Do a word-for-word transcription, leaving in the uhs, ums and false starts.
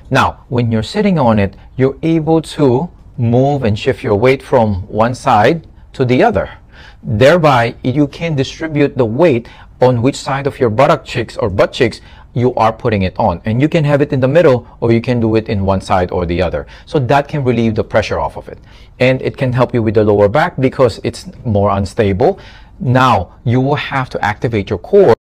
Now, when you're sitting on it, you're able to move and shift your weight from one side to the other. Thereby, you can distribute the weight on which side of your buttock cheeks or butt cheeks you are putting it on. And you can have it in the middle, or you can do it in one side or the other. So that can relieve the pressure off of it. And it can help you with the lower back because it's more unstable. Now, you will have to activate your core